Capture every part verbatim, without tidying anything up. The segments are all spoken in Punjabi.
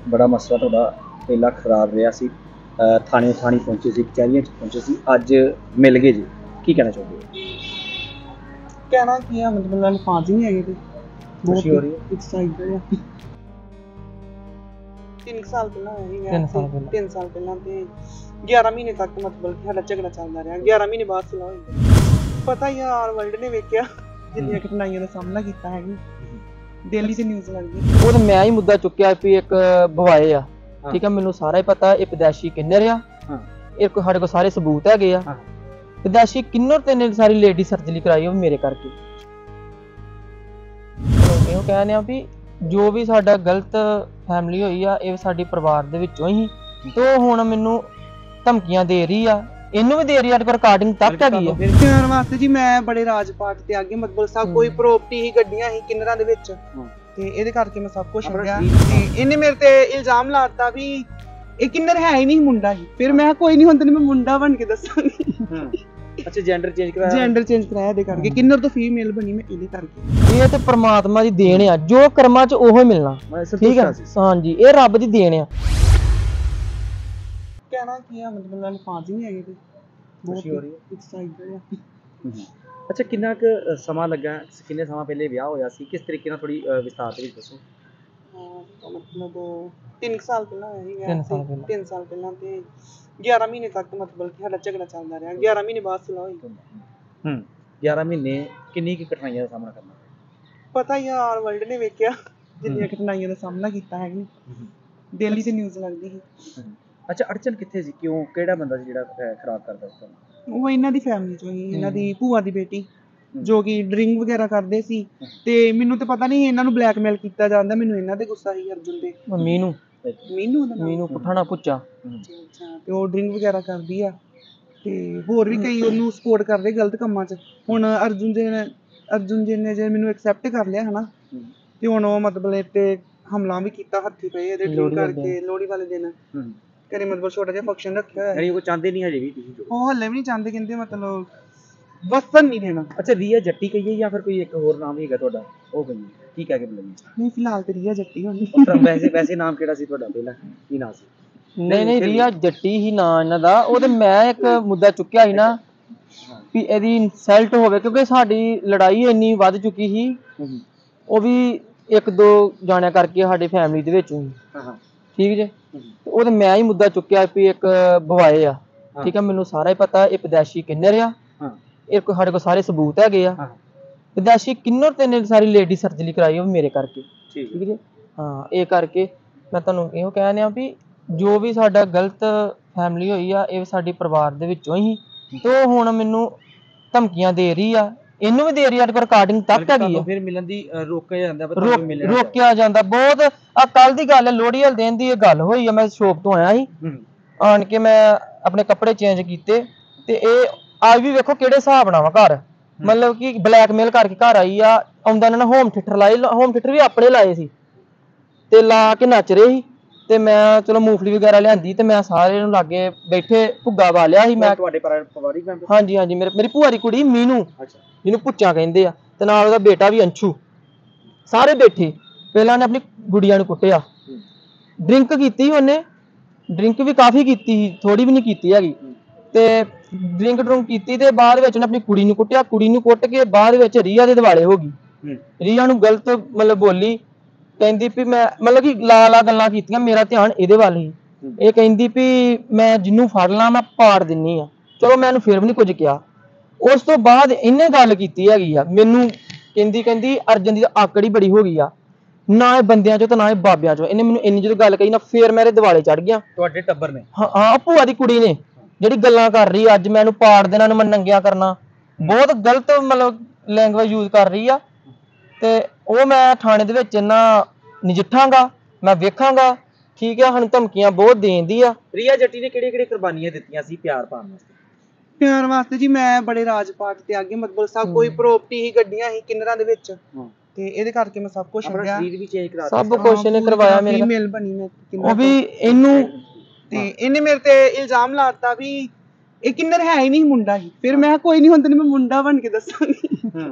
बड़ा मसला तुहाडा पहला खराब रहा सी, थाने थाने पहुंचे सी, कचहरियां पहुंचे सी, अज मिल गए जी, की कहना चाहोगे? कहना की है, मतलब अल्फाज ही नहीं है ते खुशी हो रही है? एक्साइटेड है। तीन साल पहला होया ही तीन साल पहला तीन साल पहला ते ग्यारह महीने तक मतलब कि साडा झगड़ा चलदा रहा। ग्यारह महीने बाद सुलह होई। पता ही यार वर्ल्ड ने वेखिया जिन्नियां घटनाइयां दा सामना कीता है कि डेली ते न्यूज़ लगदी। ਉਹ ਤਾਂ ਮੈਂ ਹੀ ਮੁੱਦਾ ਚੁੱਕਿਆ ਵੀ ਇੱਕ ਬਵਾਏ ਆ, ਠੀਕ ਹੈ, ਮੈਨੂੰ ਸਾਰਾ ਹੀ ਪਤਾ ਇਹ ਵਿਦੇਸ਼ੀ ਕਿੰਨਰ ਆ, ਹਾਂ ਇਹ ਕੋ ਸਾਡੇ ਕੋਲ ਸਾਰੇ ਸਬੂਤ ਹੈਗੇ ਆ। ਹਾਂ ਵਿਦੇਸ਼ੀ ਕਿੰਨਰ ਤੇ ਨੇ ਸਾਰੀ ਲੇਡੀ ਸਰਜਰੀ ਕਰਾਈ ਉਹ ਮੇਰੇ ਕਰਕੇ। ਇਹੋ ਕਹਿੰਦੇ ਆ ਵੀ ਜੋ ਵੀ ਸਾਡਾ ਗਲਤ ਫੈਮਿਲੀ ਹੋਈ ਆ ਇਹ ਸਾਡੀ ਪਰਿਵਾਰ ਦੇ ਵਿੱਚੋਂ ਹੀ, ਤੇ ਹੁਣ ਮੈਨੂੰ ਧਮਕੀਆਂ ਦੇ ਰਹੀ ਆ, ਇਹਨੂੰ ਵੀ ਦੇ ਰਹੀ ਆ, ਰਿਕਾਰਡਿੰਗ ਤੱਕ ਹੈਗੀ ਆ। ਕਹਿਣ ਵਾਸਤੇ ਜੀ ਮੈਂ ਬੜੇ ਰਾਜਪਾਟ ਤੇ ਅੱਗੇ ਮਤਲਬ ਸਭ ਕੋਈ ਪ੍ਰੋਪਰਟੀ ਹੀ ਗੱਡੀਆਂ ਹੀ ਕਿੰਨਰਾਂ ਦੇ ਵਿੱਚ, ਤੇ ਇਹਦੇ ਕਰਕੇ ਮੈਂ ਸਭ ਕੁਝ ਛੱਡਿਆ। ਤੇ ਇਹਨੇ ਮੇਰੇ ਤੇ ਇਲਜ਼ਾਮ ਲਾਤਾ ਵੀ ਇਹ ਕਿੰਨਰ ਹੈ ਹੀ ਨਹੀਂ, ਮੁੰਡਾ ਹੀ। ਫਿਰ ਮੈਂ ਕੋਈ ਨਹੀਂ, ਹੁਣ ਤੈਨੂੰ ਮੈਂ ਮੁੰਡਾ ਬਣ ਕੇ ਦੱਸਾਂਗੀ। अच्छा जेंडर चेंज कराया, जेंडर चेंज कराया ਇਹਦੇ ਕਰਕੇ, ਕਿੰਨਰ ਤੋਂ ਫੀਮੇਲ ਬਣੀ ਮੈਂ ਇਹਦੇ ਕਰਕੇ। ਇਹ ਤੇ ਪ੍ਰਮਾਤਮਾ ਦੀ ਦੇਣ ਆ, ਜੋ ਕਰਮਾਂ ਚ ਉਹੋ ਮਿਲਣਾ, ਠੀਕ ਹੈ। ਹਾਂਜੀ, ਇਹ ਰੱਬ ਦੀ ਦੇਣ ਆ। ਕਹਿਣਾ ਕੀ ਹੈ, ਮਤਲਬ ਅਲਫਾਜ਼ ਹੀ ਨਹੀਂ ਹੈਗੇ ਤੇ खुशी हो रही है? एक्साइटेड है। अच्छा किन्ना क समा लगा, किन्ने समा पहले विआह होया सी, किस तरीके नाल थोड़ी विस्तार दे विच दसो। ਹਾਂ ਮਤਲਬ तीन साल ਪਹਿਲਾਂ ਹੋਇਆ ਸੀ ਤਿੰਨ ਸਾਲ ਪਹਿਲਾਂ तीन साल ਪਹਿਲਾਂ ਤੇ ग्यारह ਮਹੀਨੇ ਤੱਕ ਮਤਲਬ ਕਿ ਸਾਡਾ ਝਗੜਾ ਚੱਲਦਾ ਰਿਹਾ। ग्यारह ਮਹੀਨੇ ਬਾਅਦ ਸੁਲਹ ਹੋਈ। ਹੂੰ ग्यारह ਮਹੀਨੇ ਕਿੰਨੀ ਕੀ ਕਠਿਨਾਈਆਂ ਦਾ ਸਾਹਮਣਾ ਕਰਨਾ? ਪਤਾ ਹੀ ਯਾਰ वर्ल्ड ਨੇ ਵੇਖਿਆ ਜਿੰਨੀਆਂ ਕਠਿਨਾਈਆਂ ਦਾ ਸਾਹਮਣਾ ਕੀਤਾ ਹੈ ਕਿ ਡੇਲੀ ਤੇ ਨਿਊਜ਼ ਲੱਗਦੀ ਸੀ। ਅੱਛਾ ਅੜਚਨ ਕਿੱਥੇ ਸੀ, ਕਿਉਂ, ਕਿਹੜਾ ਬੰਦਾ ਸੀ ਜਿਹੜਾ ਖਰਾਬ ਕਰਦਾ ਸੀ ਤੁਹਾਨੂੰ? ਉਹ ਇਹਨਾਂ ਦੀ ਫੈਮਿਲੀ ਚੋਂ ਹੀ, ਇਹਨਾਂ ਦੀ ਭੂਆ ਦੀ ਬੇਟੀ ਜੋ ਕਿ ਡਰਿੰਕ ਵਗੈਰਾ ਕਰਦੇ ਸੀ, ਤੇ ਮੈਨੂੰ ਤਾਂ ਪਤਾ ਨਹੀਂ ਇਹਨਾਂ ਨੂੰ ਬਲੈਕਮੇਲ ਕੀਤਾ ਜਾਂਦਾ। ਮੈਨੂੰ ਇਹਨਾਂ ਤੇ ਗੁੱਸਾ ਸੀ ਅਰਜੁਨ ਤੇ ਮੀਨੂ ਮੀਨੂ ਉਹਦਾ ਨਾਮ। ਮੀਨੂ ਪੁੱਠਾ ਪੁੱਛਾ, ਅੱਛਾ, ਤੇ ਉਹ ਡਰਿੰਕ ਵਗੈਰਾ ਕਰਦੀ ਆ, ਤੇ ਹੋਰ ਵੀ ਕਈ ਉਹਨੂੰ ਸਪੋਰਟ ਕਰਦੇ ਗਲਤ ਕੰਮਾਂ 'ਚ। ਹੁਣ ਅਰਜੁਨ ਜੀ ਨੇ ਅਰਜੁਨ ਜੀ ਨੇ ਜੇ ਮੈਨੂੰ ਐਕਸੈਪਟ ਕਰ ਲਿਆ ਹਨਾ, ਤੇ ਹੁਣ ਉਹ ਮਤਲਬ ਇਹ ਤੇ ਹਮਲਾ ਵੀ ਕੀਤਾ, ਹੱਥੀ ਪਏ ਇਹਦੇ ਡਰਿੰਕ ਕਰਕੇ। ਲੋਹੜੀ ਵਾਲੇ ਦਿਨ ਘਰੇ ਮਤਲਬ ਛੋਟਾ ਜਿਹਾ ਫੰਕਸ਼ਨ ਰੱਖਿਆ ਹੋਇਆ। ਯਾਨੀ ਉਹ ਚਾਹੁੰਦੇ ਨਹੀਂ ਹਜੇ ਵੀ ਤੁਸੀਂ ਜੋ ਉਹ ਹਲੇ ਵੀ ਨਹੀਂ ਚਾਹੁੰਦੇ, ਕਹਿੰਦੇ ਮਤਲਬ ਵਸਣ ਨਹੀਂ ਦੇਣਾ। ਅੱਛਾ ਰੀਆ ਜੱਟੀ ਕਹੀਏ ਜਾਂ ਫਿਰ ਕੋਈ ਇੱਕ ਹੋਰ ਨਾਮ ਹੈਗਾ ਤੁਹਾਡਾ, ਉਹ ਕਹੀਏ, ਕੀ ਕਹਿ ਕੇ ਬੁਲਾਈਏ? ਨਹੀਂ ਫਿਲਹਾਲ ਤੇ ਰੀਆ ਜੱਟੀ ਹੋਣੀ। ਵੈਸੇ ਵੈਸੇ ਨਾਮ ਕਿਹੜਾ ਸੀ ਤੁਹਾਡਾ ਪਹਿਲਾਂ, ਕੀ ਨਾਮ ਸੀ? ਨਹੀਂ ਨਹੀਂ ਰੀਆ ਜੱਟੀ ਹੀ ਨਾਂ ਇਹਨਾਂ ਦਾ। ਉਹ ਤੇ ਮੈਂ ਇੱਕ ਮੁੱਦਾ ਚੁੱਕਿਆ ਸੀ ਨਾ ਵੀ ਇਹਦੀ ਇਨਸਲਟ ਹੋਵੇ, ਕਿਉਂਕਿ ਸਾਡੀ ਲੜਾਈ ਇੰਨੀ ਵੱਧ ਚੁੱਕੀ ਸੀ, ਉਹ ਵੀ ਇੱਕ ਦੋ ਜਾਣਿਆਂ ਕਰਕੇ ਸਾਡੇ ਫੈਮਿਲੀ ਦੇ ਵਿੱਚ ਹੀ, ਠੀਕ ਜੇ। ਉਹ ਤੇ ਮੈਂ ਹੀ ਮੁੱਦਾ ਚੁੱਕਿਆ ਵੀ ਇੱਕ ਬਵਾਏ ਆ, ਠੀਕ ਹੈ, ਮੈਨੂੰ ਸਾਰਾ ਹੀ ਪਤਾ ਇਹ ਵਿਦੇਸ਼ੀ ਕਿੰਨਰ ਆ, ਇਹ ਕੋ ਸਾਡੇ ਕੋਲ ਸਾਰੇ ਸਬੂਤ ਹੈਗੇ ਆ। ਵਿਦੇਸ਼ੀ ਕਿੰਨਰ ਤੇ ਨੇ ਸਾਰੀ ਲੇਡੀ ਸਰਜਰੀ ਕਰਾਈ ਉਹ ਮੇਰੇ ਕਰਕੇ, ਠੀਕ ਜੀ। ਹਾਂ, ਇਹ ਕਰਕੇ ਮੈਂ ਤੁਹਾਨੂੰ ਇਹੋ ਕਹਿੰਦੇ ਆ ਵੀ ਜੋ ਵੀ ਸਾਡਾ ਗਲਤ ਫੈਮਿਲੀ ਹੋਈ ਆ ਇਹ ਸਾਡੀ ਪਰਿਵਾਰ ਦੇ ਵਿੱਚੋਂ ਹੀ, ਤੇ ਹੁਣ ਮੈਨੂੰ ਧਮਕੀਆਂ ਦੇ ਰਹੀ ਆ, ਇਹਨੂੰ ਵੀ ਦੇ ਰਹੀ ਆ, ਰਿਕਾਰਡਿੰਗ ਤੱਕ ਹੈਗੀ ਆ। ਫਿਰ ਮਿਲਣ ਦੀ ਰੋਕਿਆ ਜਾਂਦਾ, ਰੋਕਿਆ ਜਾਂਦਾ ਬਹੁਤ। ਆ ਕੱਲ ਦੀ ਗੱਲ ਹੈ, ਲੋਹੜੀ ਵਾਲੇ ਦਿਨ ਦੀ ਇਹ ਗੱਲ ਹੋਈ ਆ। ਮੈਂ ਸ਼ੋਪ ਤੋਂ ਆਇਆ ਸੀ, ਆਣ ਕੇ ਮੈਂ ਆਪਣੇ ਕੱਪੜੇ ਚੇਂਜ ਕੀਤੇ, ਤੇ ਇਹ ਅੱਜ ਵੀ ਵੇਖੋ ਕਿਹੜੇ ਹਿਸਾਬ ਨਾਲ ਵਾ ਘਰ, ਮਤਲਬ ਕਿ ਬਲੈਕਮੇਲ ਕਰਕੇ ਘਰ ਆਈ ਆ। ਆਉਂਦਾ ਇਹਨਾਂ ਨੇ ਹੋਮ ਥੀਏਟਰ ਲਾਏ, ਹੋਮ ਥੀਏਟਰ ਵੀ ਆਪਣੇ ਲਾਏ ਸੀ, ਤੇ ਲਾ ਕੇ ਨੱਚ ਰਹੇ ਸੀ। ਤੇ ਮੈਂ ਚਲੋ ਮੂੰਗਫਲੀ ਵਗੈਰਾ ਲਿਆਂਦੀ, ਤੇ ਮੈਂ ਸਾਰੇ ਨੂੰ ਲਾਗੇ ਬੈਠੇ ਭੁੱਗਾ ਪਾ ਲਿਆ ਸੀ ਮੈਂ। ਤੁਹਾਡੇ ਪਰਿਵਾਰਿਕ ਮੈਂਬਰ? ਹਾਂਜੀ ਹਾਂਜੀ, ਮੇਰੇ ਮੇਰੀ ਭੂਆ ਦੀ ਕੁੜੀ ਮੀਨੂ, ਜਿਹਨੂੰ ਪੁੱਚਾ ਕਹਿੰਦੇ ਆ, ਤੇ ਨਾਲ ਉਹਦਾ ਬੇਟਾ ਵੀ ਅੰਸ਼ੂ, ਸਾਰੇ ਬੈਠੇ। ਪਹਿਲਾਂ ਉਹਨੇ ਆਪਣੀ ਗੁੜੀਆ ਨੂੰ ਕੁੱਟਿਆ, ਡਰਿੰਕ ਕੀਤੀ ਉਹਨੇ, ਡਰਿੰਕ ਵੀ ਕਾਫੀ ਕੀਤੀ ਸੀ, ਥੋੜੀ ਵੀ ਨਹੀਂ ਕੀਤੀ ਹੈਗੀ। ਤੇ ਡਰਿੰਕ ਡਰੁੰਕ ਕੀਤੀ ਤੇ ਬਾਅਦ ਵਿੱਚ ਉਹਨੇ ਆਪਣੀ ਕੁੜੀ ਨੂੰ ਕੁੱਟਿਆ, ਕੁੜੀ ਨੂੰ ਕੁੱਟ ਕੇ ਬਾਅਦ ਵਿੱਚ ਰੀਆ ਦੇ ਦਿਵਾਲੇ ਹੋ ਗਈ। ਰੀਆ ਨੂੰ ਗਲਤ ਮਤਲਬ ਬੋਲੀ, ਕਹਿੰਦੀ ਵੀ ਮੈਂ ਮਤਲਬ ਕਿ ਲਾ ਲਾ ਗੱਲਾਂ ਕੀਤੀਆਂ, ਮੇਰਾ ਧਿਆਨ ਇਹਦੇ ਵੱਲ ਹੀ। ਇਹ ਕਹਿੰਦੀ ਵੀ ਮੈਂ ਜਿਹਨੂੰ ਫੜ ਲਾਂ ਮੈਂ ਪਾੜ ਦਿੰਨੀ ਆ। ਚਲੋ ਮੈਂ ਇਹਨੂੰ ਫਿਰ ਵੀ ਨਹੀਂ ਕੁਝ ਕਿਹਾ। ਉਸ ਤੋਂ ਬਾਅਦ ਇਹਨੇ ਗੱਲ ਕੀਤੀ ਹੈਗੀ ਆ ਮੈਨੂੰ, ਕਹਿੰਦੀ ਕਹਿੰਦੀ ਅਰਜਨ ਦੀ ਤਾਂ ਆਕੜ ਹੀ ਬੜੀ ਹੋ ਗਈ ਆ, ਨਾ ਇਹ ਬੰਦਿਆਂ ਚੋਂ ਤੇ ਨਾ ਇਹ ਬਾਬਿਆਂ ਚੋਂ। ਇਹਨੇ ਮੈਨੂੰ ਇੰਨੀ ਜਦੋਂ ਗੱਲ ਕਹੀ ਨਾ, ਫੇਰ ਮੇਰੇ ਦਿਵਾਲੇ ਚੜ ਗਿਆ। ਤੁਹਾਡੇ ਟੱਬਰ ਨੇ? ਹਾਂ ਹਾਂ, ਭੂਆ ਦੀ ਕੁੜੀ ਨੇ, ਜਿਹੜੀ ਗੱਲਾਂ ਕਰ ਰਹੀ ਅੱਜ ਮੈਨੂੰ ਪਾੜ ਦੇਣਾ, ਨੂੰ ਮੈਂ ਨੰਗਿਆ ਕਰਨਾ, ਬਹੁਤ ਗਲਤ ਮਤਲਬ ਲੈਂਗੁਏਜ ਯੂਜ਼ ਕਰ ਰਹੀ ਆ। ਤੇ ਉਹ ਮੈਂ ਥਾਣੇ ਦੇ ਵਿੱਚ ਨਾ ਨਜਿੱਠਾਂਗਾ, ਮੈਂ ਵੇਖਾਂਗਾ, ਠੀਕ ਆ। ਸਾਨੂੰ ਧਮਕੀਆਂ ਬਹੁਤ ਦੇਂਦੀ ਆ। ਰੀਆ ਜੱਟੀ ਨੇ ਕਿਹੜੇ ਕਿਹੜੇ ਕੁਰਬਾਨੀਆਂ ਦਿੱਤੀਆਂ ਸੀ ਪਿਆਰ ਪਾਉਣ ਵਾਸਤੇ? ਪਿਆਰ ਵਾਸਤੇ ਜੀ ਮੈਂ ਬੜੇ ਰਾਜਪਾਟ ਤੇ ਅੱਗੇ ਮਤਲਬ ਸਭ ਕੋਈ ਪ੍ਰੋਪਰਟੀ ਹੀ ਗੱਡੀਆਂ ਹੀ ਕਿੰਨਰਾਂ ਦੇ ਵਿੱਚ, ਤੇ ਇਹਦੇ ਕਰਕੇ ਮੈਂ ਸਭ ਕੁਝ ਛੱਡਿਆ। ਸਰੀਰ ਵੀ ਚੇਂਜ ਕਰਾ ਦਿੱਤਾ, ਸਭ ਕੁਝ ਇਹਨੇ ਕਰਵਾਇਆ ਮੇਰੇ ਨਾਲ। ਫੀਮੇਲ ਬਣੀ ਮੈਂ, ਉਹ ਵੀ ਇਹਨੂੰ, ਤੇ ਇਹਨੇ ਮੇਰੇ ਤੇ ਇਲਜ਼ਾਮ ਲਾਤਾ ਵੀ ਇਹ ਕਿੰਨਰ ਹੈ ਹੀ ਨਹੀਂ, ਮੁੰਡਾ ਹੀ। ਫਿਰ ਮੈਂ ਕੋਈ ਨਹੀਂ, ਹੁਣ ਤੈਨੂੰ ਮੈਂ ਮੁੰਡਾ ਬਣ ਕੇ ਦੱਸਾਂਗੀ।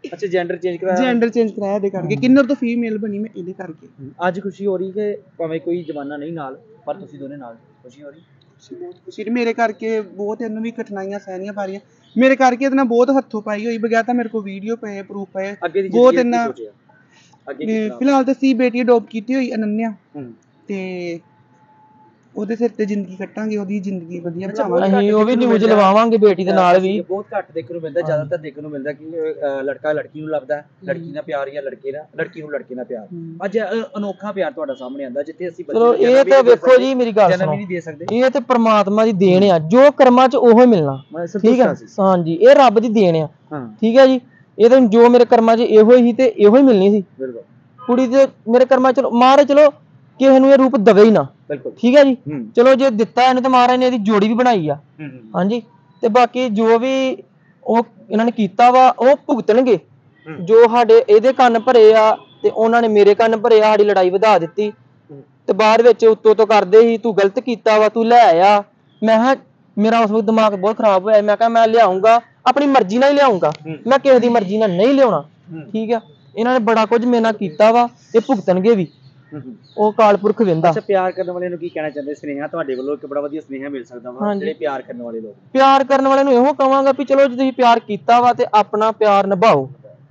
ਅੱਛਾ ਜੈਂਡਰ ਚੇਂਜ ਕਰਾਇਆ ਜੈਂਡਰ ਚੇਂਜ ਕਰਾਇਆ ਇਹਦੇ ਕਰਕੇ ਕਿੰਨਰ ਤੋਂ ਫੀਮੇਲ ਬਣੀ ਮੈਂ ਇਹਦੇ ਕਰਕੇ। ਅੱਜ ਖੁਸ਼ੀ ਹੋ ਰਹੀ ਕਿ ਭਾਵੇਂ ਕੋਈ ਜਮਾਨਾ ਨਹੀਂ ਨਾਲ ਪਰ ਤੁਸੀਂ ਦੋਨੇ ਨਾਲ ਖੁਸ਼ੀ ਹੋ ਰਹੀ? ਖੁਸ਼ੀ ਬਹੁਤ ਖੁਸ਼ੀ ਰਹੀ। ਮੇਰੇ ਕਰਕੇ ਬਹੁਤ ਇਹਨੂੰ ਵੀ ਕਠਿਨਾਈਆਂ ਸਹਿਣੀਆਂ ਪਾ ਰਹੀਆਂ ਮੇਰੇ ਕਰਕੇ ਇਹਦੇ ਨਾਲ ਬਹੁਤ ਹੱਥੋਂ ਪਾਈ ਹੋਈ ਬਗੈਰ ਤਾਂ ਮੇਰੇ ਕੋਲ ਵੀਡੀਓ ਪਏ ਪ੍ਰੂਫ ਪਏ ਅੱਗੇ ਦੀ ਬਹੁਤ ਜ਼ਿੰਦਗੀ ਇਹਨਾਂ ਕੀ ਸੋਚਿਆ ਅੱਗੇ ਕੀ plan? ਫਿਲਹਾਲ ਤਾਂ ਸੀ ਬੇਟੀ ਅਡੋਪਟ ਕੀਤੀ ਹੋਈ ਅਨੰਨਿਆ ਹੂੰ ਤੇ ਉਹਦੇ ਸਿਰ ਤੇ ਜ਼ਿੰਦਗੀ ਕੱਟਾਂਗੇ ਉਹਦੀ ਜ਼ਿੰਦਗੀ ਵਧੀਆ ਅੱਛਾ, ਬਚਾਵਾਂਗੇ। ਅਸੀਂ ਉਹ ਵੀ ਨਿਊਜ਼ ਲਵਾਵਾਂਗੇ ਬੇਟੀ ਦੇ ਨਾਲ ਵੀ। ਬਹੁਤ ਘੱਟ ਦੇਖਣ ਨੂੰ ਮਿਲਦਾ ਜ਼ਿਆਦਾਤਰ ਦੇਖਣ ਨੂੰ ਮਿਲਦਾ ਕਿ ਅਹ, ਲੜਕਾ ਲੜਕੀ ਨੂੰ ਲੱਭਦਾ ਲੜਕੀ ਨਾਲ ਪਿਆਰ ਜਾਂ ਲੜਕੇ ਨਾਲ ਲੜਕੀ ਨੂੰ ਲੜਕੇ ਨਾਲ ਪਿਆਰ। ਅੱਜ ਅ, ਅਨੋਖਾ ਪਿਆਰ ਤੁਹਾਡਾ ਸਾਹਮਣੇ ਆਂਦਾ ਜਿੱਥੇ ਅਸੀਂ ਚਲੋ ਇਹ ਤਾਂ ਵੇਖੋ ਜੀ ਮੇਰੀ ਗੱਲ ਜਨਮ ਸੁਣੋ ਹੀ ਨਹੀਂ ਦੇ ਸਕਦੇ। ਇਹ ਤੇ ਪ੍ਰਮਾਤਮਾ ਦੀ ਦੇਣ ਆ ਜੋ ਕਰਮਾਂ ਚ ਉਹੋ ਮਿਲਣਾ ਠੀਕ ਹੈ ਹਾਂਜੀ ਇਹ ਰੱਬ ਦੀ ਦੇਣ ਆ ਹਾਂ ਠੀਕ ਹੈ ਜੀ ਇਹ ਤਾਂ ਜੋ ਮੇਰੇ ਕਰਮਾਂ ਚ ਇਹੋ ਹੀ ਤੇ ਇਹੋ ਹੀ ਮਿਲਣੀ ਸੀ ਬਿਲਕੁਲ ਕੁੜੀ ਦੇ ਮੇਰੇ ਕਰਮਾਂ ਚ ਮਾਰੇ ਚਲੋ ਕਿਸੇ ਨੂੰ ਇਹ ਰੂਪ ਦਵੇ ਹੀ ਨਾ ਬਿਲਕੁਲ ਠੀਕ ਹੈ ਜੀ ਹੂੰ ਚਲੋ ਜੇ ਦਿੱਤਾ ਇਹਨੂੰ ਤੇ ਮਹਾਰਾਜ ਨੇ ਇਹਦੀ ਜੋੜੀ ਵੀ ਬਣਾਈ ਆ ਹੂੰ ਹੂੰ ਹਾਂਜੀ ਤੇ ਬਾਕੀ ਜੋ ਵੀ ਉਹ ਇਹਨਾਂ ਨੇ ਕੀਤਾ ਵਾ ਉਹ ਭੁਗਤਣਗੇ ਹੂੰ। ਜੋ ਸਾਡੇ ਇਹਦੇ ਕੰਨ ਭਰੇ ਆ ਤੇ ਉਹਨਾਂ ਨੇ ਮੇਰੇ ਕੰਨ ਭਰੇ ਆ ਸਾਡੀ ਲੜਾਈ ਵਧਾ ਦਿੱਤੀ ਹੂੰ। ਤੇ ਬਾਅਦ ਵਿੱਚ ਉੱਤੋਂ ਤੋਂ ਕਰਦੇ ਸੀ ਤੂੰ ਗਲਤ ਕੀਤਾ ਵਾ ਤੂੰ ਲੈ ਆ ਮੈਂ ਕਿਹਾ ਮੇਰਾ ਉਸ ਵਕਤ ਦਿਮਾਗ ਬਹੁਤ ਖਰਾਬ ਹੋਇਆ ਮੈਂ ਕਿਹਾ ਮੈਂ ਲਿਆਉਂਗਾ ਆਪਣੀ ਮਰਜ਼ੀ ਨਾਲ ਹੀ ਲਿਆਉਂਗਾ ਹੂੰ। ਮੈਂ ਕਿਸੇ ਦੀ ਮਰਜ਼ੀ ਨਾਲ ਨਹੀਂ ਲਿਆਉਣਾ ਹੂੰ। ਠੀਕ ਆ ਇਹਨਾਂ ਨੇ ਬੜਾ ਕੁਝ ਮੇਰੇ ਨਾਲ ਕੀਤਾ ਵਾ ਇਹ ਭੁਗਤਣਗੇ ਵੀ ਹੂੰ ਹੂੰ। ਉਹ ਕਾਲਪੁਰਖ ਵਿੰਦਾ ਅੱਛਾ ਪਿਆਰ ਕਰਨ ਵਾਲਿਆਂ ਨੂੰ ਕੀ ਕਹਿਣਾ ਚਾਹੁੰਦੇ ਸੁਨੇਹਾ ਤੁਹਾਡੇ ਵੱਲੋਂ ਇੱਕ ਬੜਾ ਵਧੀਆ ਸੁਨੇਹਾ ਮਿਲ ਸਕਦਾ ਵਾ ਹਾਂਜੀ। ਜਿਹੜੇ ਪਿਆਰ ਕਰਨ ਵਾਲੇ ਲੋਕ ਪਿਆਰ ਕਰਨ ਵਾਲਿਆਂ ਨੂੰ ਇਹੋ ਕਹਾਂਗਾ ਵੀ ਚਲੋ ਜੇ ਤੁਸੀਂ ਪਿਆਰ ਕੀਤਾ ਵਾ ਤੇ ਆਪਣਾ ਪਿਆਰ ਨਿਭਾਓ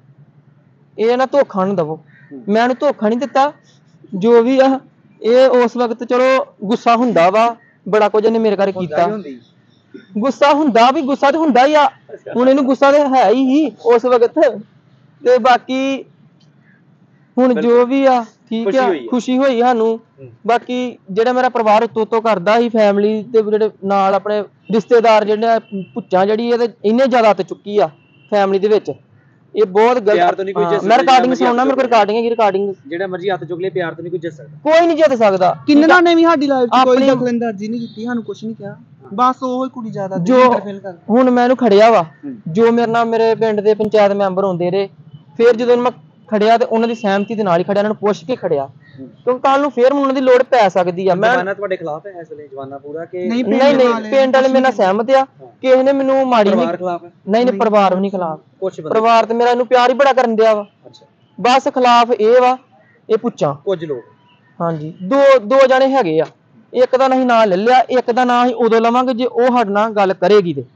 ਇਹ ਨਾ ਧੋਖਾ ਨਾ ਦਵੋ ਮੈਂ ਇਹਨੂੰ ਧੋਖਾ ਨਹੀਂ ਦਿੱਤਾ ਜੋ ਵੀ ਆ ਇਹ ਉਸ ਵਕਤ ਚਲੋ ਗੁੱਸਾ ਹੁੰਦਾ ਵਾ ਬੜਾ ਕੁਝ ਇਹਨੇ ਮੇਰੇ ਘਰ ਕੀਤਾ ਹੁੰਦੀ ਗੁੱਸਾ ਹੁੰਦਾ ਵੀ ਗੁੱਸਾ ਤੇ ਹੁੰਦਾ ਹੀ ਆ ਹੁਣ ਇਹਨੂੰ ਗੁੱਸਾ ਤੇ ਹੈ ਹੀ ਸੀ ਉਸ ਵਕਤ ਤੇ ਬਾਕੀ ਹੁਣ ਜੋ ਵੀ ਆ ਠੀਕ ਖੁਸ਼ੀ ਆ ਹੋਈ ਆ। ਖੁਸ਼ੀ ਹੋਈ ਸਾਨੂੰ ਹੂੰ। ਬਾਕੀ ਜਿਹੜਾ ਮੇਰਾ ਪਰਿਵਾਰ ਉੱਤੋਂ ਉੱਤੋਂ ਕਰਦਾ ਸੀ ਫੈਮਿਲੀ ਤੇ ਜਿਹੜੇ ਨਾਲ ਆਪਣੇ ਰਿਸ਼ਤੇਦਾਰ ਜਿਹੜੇ ਆ, ਭੁੱਚਾਂ ਜਿਹੜੀ ਇਹਦੇ ਇੰਨੇ ਜ਼ਿਆਦਾ ਤੇ ਚੁੱਕੀ ਆ ਫੈਮਿਲੀ ਦੇ ਵਿੱਚ ਇਹ ਬਹੁਤ ਪਿਆਰ ਗਲਤ ਤੋਂ ਨਹੀਂ ਕੋਈ ਹਾਂ, ਜਿੱਤ ਮੈਂ ਸਕਦਾ, ਰਿਕਾਰਡਿੰਗ ਜਿਹੜਾ ਸੁਣਨਾ ਮੇਰੇ ਕੋਲ ਰਿਕਾਰਡਿੰਗ ਹੈਗੀ ਰਿਕਾਰਡਿੰਗ ਜਿਹੜਾ ਮਰਜ਼ੀ ਹੱਥ ਚੁੱਕ ਲੇ ਪਿਆਰ ਤੋਂ ਨਹੀਂ ਕੋਈ ਜਿੱਤ ਸਕਦਾ ਕੋਈ ਨਹੀਂ ਜਿੱਤ ਸਕਦਾ ਕਿੰਨਾਂ ਨੇ ਵੀ ਸਾਡੀ ਲਾਈਫ 'ਚ ਕੋਈ ਆਪਣੀ- ਦਖਲਅੰਦਾਜ਼ੀ ਨਹੀਂ ਕੀਤੀ ਸਾਨੂੰ ਕੁਝ ਨਹੀਂ ਕਿਹਾ ਬਸ ਉਹ ਹੀ ਕੁੜੀ ਜ਼ਿਆਦਾ ਜੋ ਇੰਟਰਫੇਅਰ ਕਰ ਹੁਣ ਮੈਂ ਇਹਨੂੰ ਖੜਿਆ ਵਾ ਹੂੰ। ਜੋ ਮੇਰੇ ਨਾਲ ਮੇਰੇ ਪਿੰਡ ਦੇ ਪੰਚਾਇਤ ਮੈਂਬਰ ਹੁੰਦੇ ਰਹੇ ਫਿਰ ਜਦੋਂ ਮੈਂ ਖੜਿਆ ਤੇ ਉਹਨਾਂ ਦੀ ਸਹਿਮਤੀ ਦੇ ਨਾਲ ਹੀ ਖੜਿਆ ਉਹਨਾਂ ਨੂੰ ਪੁੱਛ ਕੇ ਖੜਿਆ ਹੂੰ। ਕਿਉਂਕਿ ਕੱਲ ਨੂੰ ਫੇਰ ਉਹਨਾਂ ਦੀ ਲੋੜ ਪੈ ਸਕਦੀ ਆ ਮੈਂ ਜਵਾਨਾ ਤੁਹਾਡੇ ਖਿਲਾਫ ਹੈ ਇਸ ਵੇਲੇ ਜਵਾਨਾ ਪੂਰਾ ਕਿ ਨਹੀਂ, ਪਿੰਡ ਨਹੀਂ ਨਹੀਂ ਵਾਲੇ ਪਿੰਡ ਵਾਲੇ ਮੇਰੇ ਨਾਲ ਸਹਿਮਤ ਆ ਕਿਸੇ ਨੇ ਮੈਨੂੰ ਮਾੜੀ ਨਹੀਂ ਪਰਿਵਾਰ ਖਿਲਾਫ ਹੈ ਨਹੀਂ ਨਹੀਂ ਪਰਿਵਾਰ ਵੀ ਨਹੀਂ ਖਿਲਾਫ ਕੁਝ ਬੰਦੇ ਪਰਿਵਾਰ ਤੇ ਮੇਰਾ ਇਹਨੂੰ ਪਿਆਰ ਹੀ ਬੜਾ ਕਰਨ ਦਿਆ ਵਾ ਅੱਛਾ ਬਸ ਖਿਲਾਫ ਇਹ ਵਾ ਇਹ ਪੁੱਛਾਂ ਕੁਝ ਲੋਕ ਹਾਂਜੀ ਦੋ ਦੋ ਜਣੇ ਹੈਗੇ ਆ ਇੱਕ ਦਾ ਨਹੀਂ ਨਾਂ ਲੈ ਲਿਆ ਇੱਕ ਦਾ ਨਾਂ ਅਸੀਂ ਉਦੋਂ ਲਵਾਂਗੇ ਜੇ ਉਹ ਸਾਡੇ ਨਾਲ ਗੱਲ ਕਰੇਗੀ ਤੇ